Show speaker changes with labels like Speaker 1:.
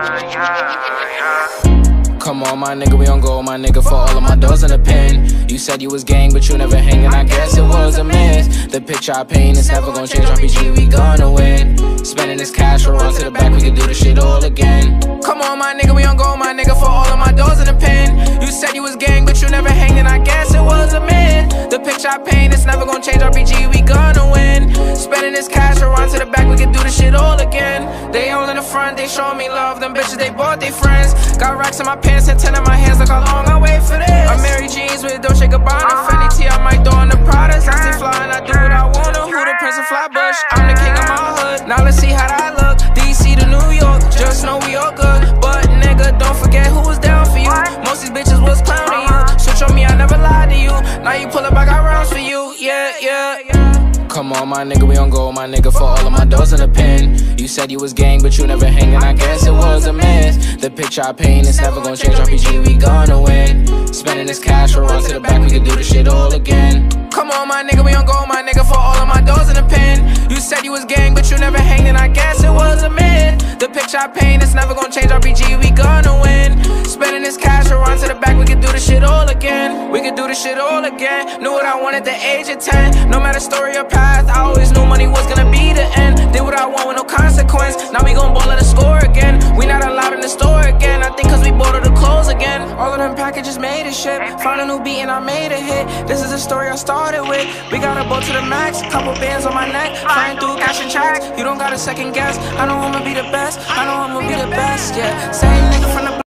Speaker 1: Come on, my nigga, we on go, my nigga, for all of my doors in the pen. You said you was gang, but you never hanging, I guess it was a miss. The picture I paint is never gonna change, RPG, we gonna win. Spending this cash, we'll run to the back, we can do this shit all again. Come on, my nigga, we on go, my nigga, for all of my doors in the pen. You said you was gang, but you never hanging, I guess it was a miss. The picture I paint is never gonna change, RPG, we gonna win. Spending this cash, we'll run to the back, we can do this shit all again. They all in the front, they showing me love, them bitches, they bought they friends. Got racks in my pants and 10 in my hands, look how long I wait for this. I'm Mary Jeans with Dolce Gabbana, Fendi T, I might throw on the Pradas. I stay flying, I do what I wanna. Who the Prince of Flatbush? I'm the king of my hood. Now let's see how that look. DC to New York, just know we all good. But nigga, don't forget who was down for you. Most these bitches was clowning you. Switch on me, I never lied to you. Now you pull up, I got rounds for you. Yeah. Come on, my nigga, we on go, my nigga, for all of my doors in the pen. You said you was gang, but you never hanging, I guess it was a miss. The picture I paint is never gonna change, RPG, we gonna win. Spending this cash, we'll run to the back, we can do this shit all again. Come on, my nigga, we on go, my nigga, for all of my doors in the pen. You said you was gang, but you never hanging, I guess it was a myth. The picture I paint is never gonna change, RPG, we gonna win. Spending this cash, we'll run to the back, we can do this shit all again. We can do this shit all again. Knew what I wanted at the age of 10. No matter story or path, I always knew money was gonna be the end. Did what I want with no consequence. Now we gon' ball at the score again. We not allowed in the store again. I think cause we bought all the clothes again. All of them packages made a shit. Found a new beat and I made a hit. This is the story I started with. We got a boat to the max, couple bands on my neck, flying through cash and checks. You don't gotta second guess. I know I'ma be the best. I know I'ma be the best, yeah. Same nigga from the